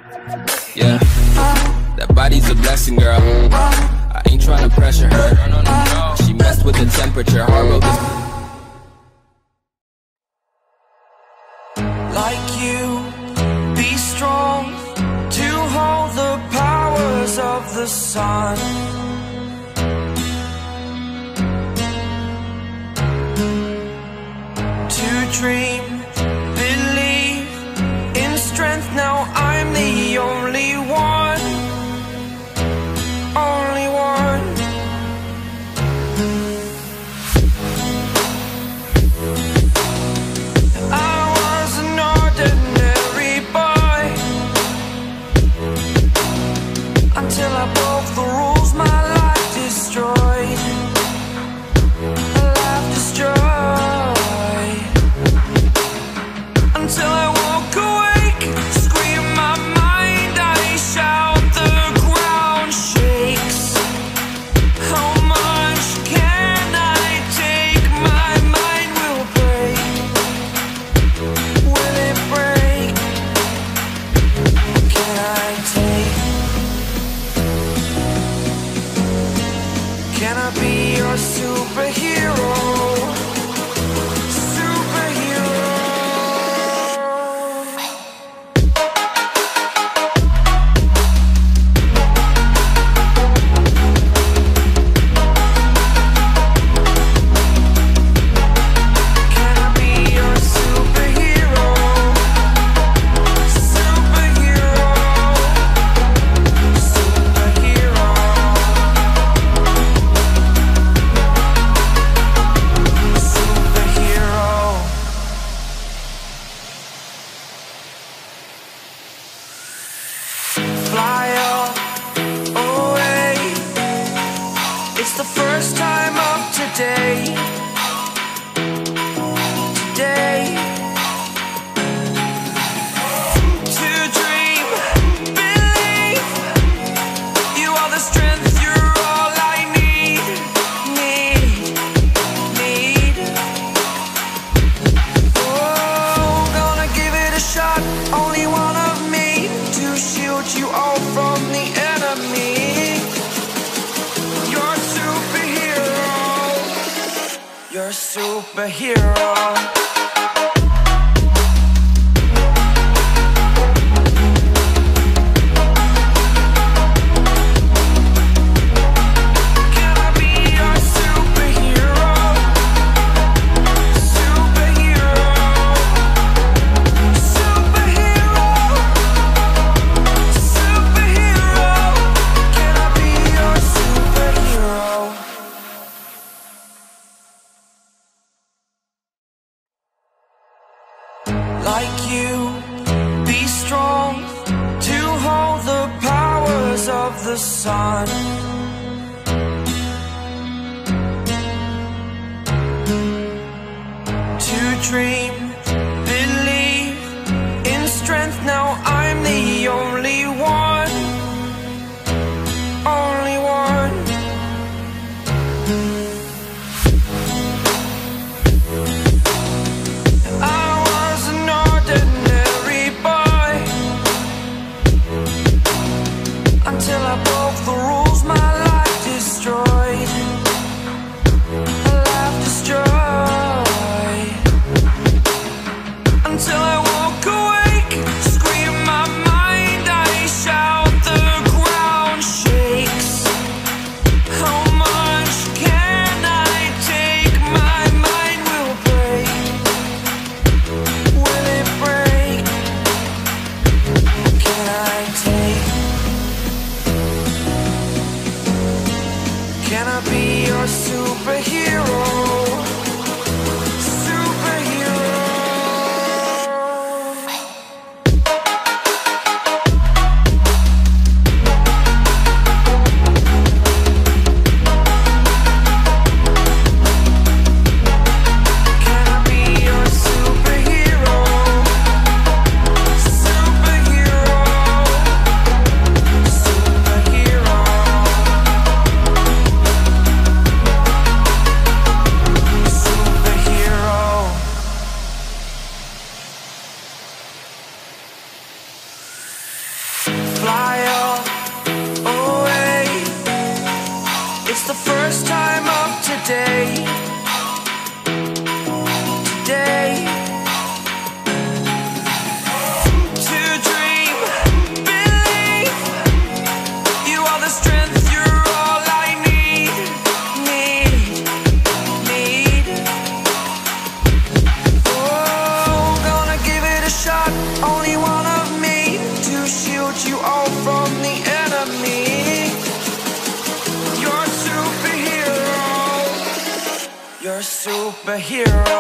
Yeah, that body's a blessing, girl. I ain't tryna pressure her. She messed with the temperature. Hard road this. Like you, be strong to hold the powers of the sun. To dream, believe in strength. Now I'm the only one, only one. I was an ordinary boy until I broke the rules. My life destroyed, a life destroyed. Until I woke awake, scream my mind, I shout, the ground shakes. How much can I take? My mind will break. Will it break? What can I take? Can I be your superhero? Fly away. It's the first time of today. Today. To dream, believe. You are the strength, you're all I need. Need. Oh, gonna give it a shot. Only one of me to shield you all from the enemy. You're a superhero. You're a superhero. Can I be your superhero? Superhero. Superhero. Superhero. Can I be your superhero? Like you, be strong to hold the powers of the sun. To dream, believe in strength. Now I'm the only one, only one. I was an ordinary boy until I broke the rules. My life destroyed, a life destroyed. today. Today. To dream, believe. You are the strength, you're all I need. Oh, gonna give it a shot. Only one of me to shield you all from the enemy. You're a superhero. You're a superhero.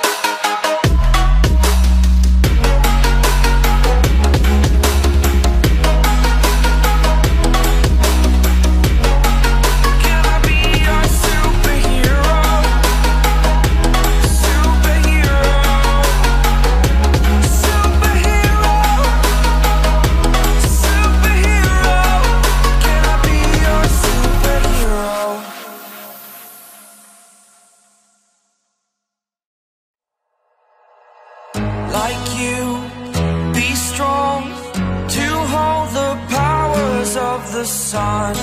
Like you, be strong to hold the powers of the sun.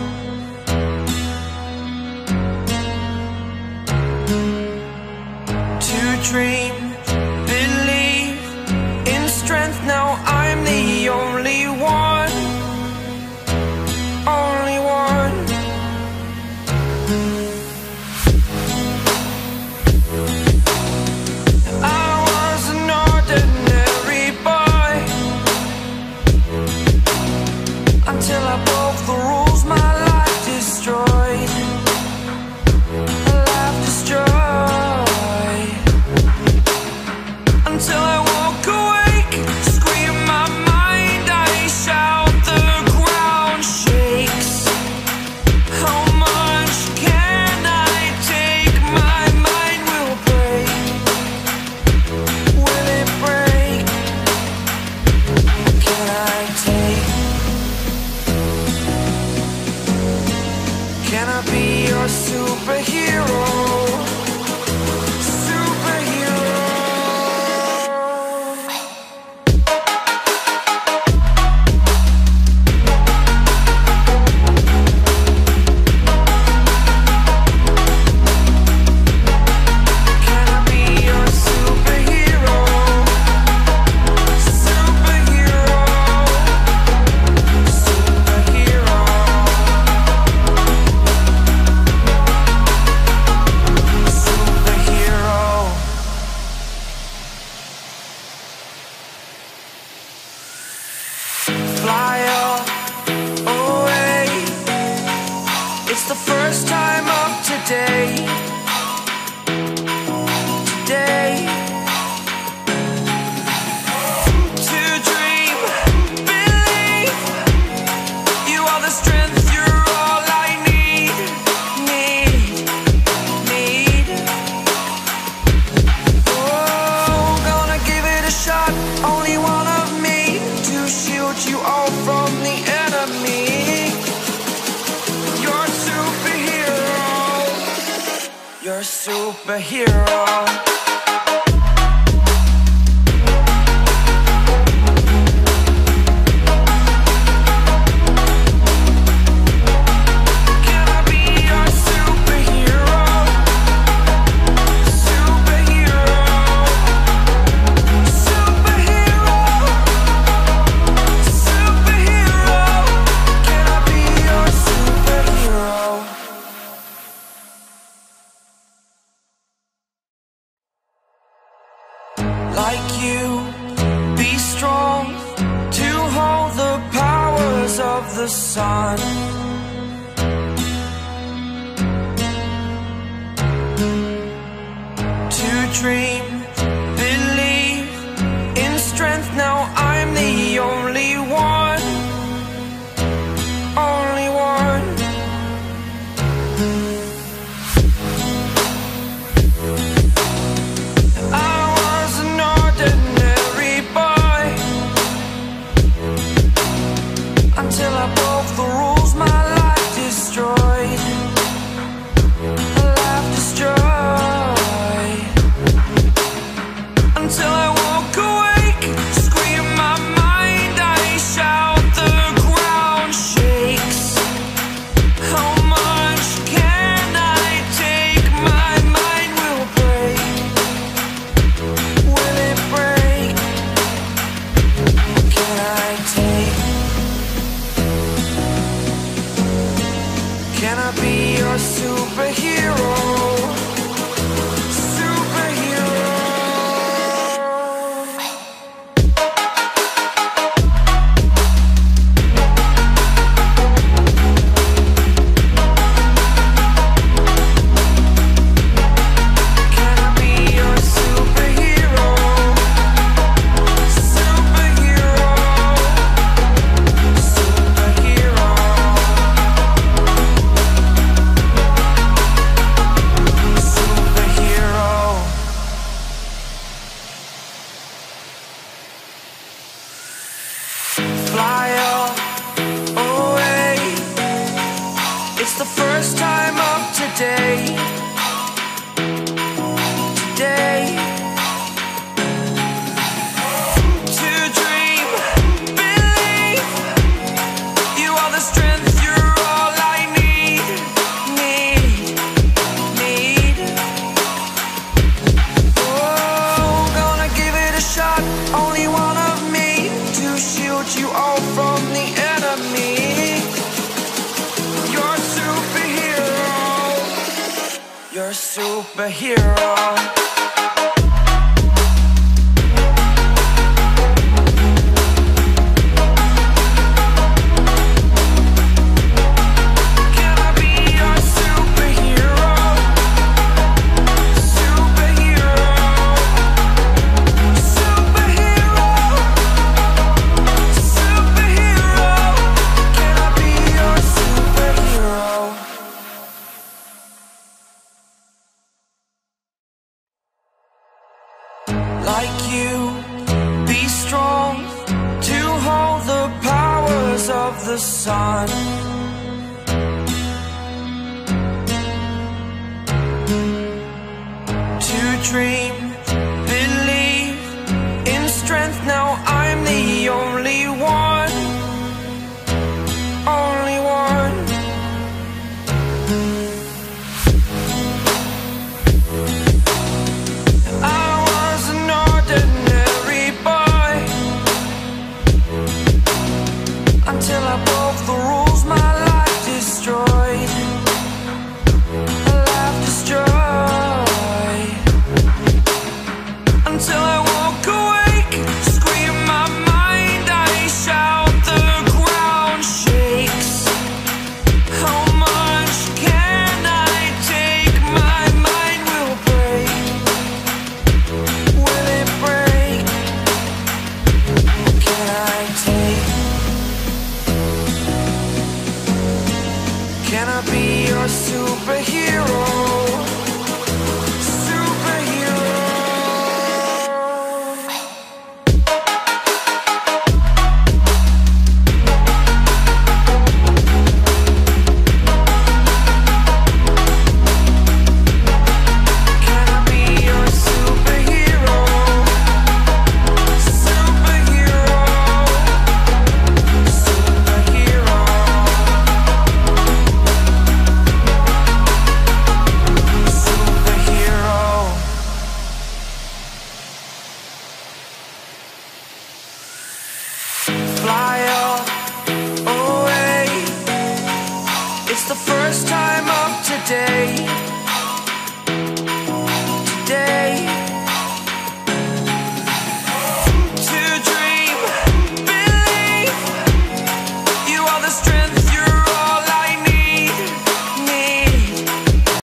To dream, believe in strength. Now I'm the only one, only one. Until I broke the rules, my life destroyed. A life destroyed. Until I woke awake, scream my mind, I shout, the ground shakes. How much can I take? My mind will break. Will it break? Can I take? Can I be your superhero? Superhero. Can I be your superhero? Superhero. Superhero. Fly away. It's the first time of today. Today. To dream, believe. You are the strength, you're all I need. Oh, gonna give it a shot. Only one of me to shield you all from the enemy. You're a superhero. You're a superhero. Can I be your superhero? Superhero. Superhero. Superhero. Can I be your superhero? Like you, be strong to hold the powers of the sun. To dream, believe in strength. Now I'm the only one, only one. I was an ordinary boy until I broke the rules, my life destroyed. A life destroyed. Until I woke awake, scream my mind, I shout, the ground shakes. How much can I take? the first time of today. Today. To dream, believe. You are the strength, you're all I need. Oh, gonna give it a shot. Only one of me to shield you all from the enemy. You're a superhero. You're a superhero. Like you, be strong to hold the powers of the sun. To dream, believe in strength. Now I'm the only one, only one. Until I broke the rules, my life destroyed. A life destroyed. Until I woke awake, scream my mind, I shout, the ground shakes. How much can I take? My mind will break. Will it break? What can I take? Can I be your superhero? Superhero. Can I be your superhero? Superhero. Superhero. Fly away. It's the first time of today.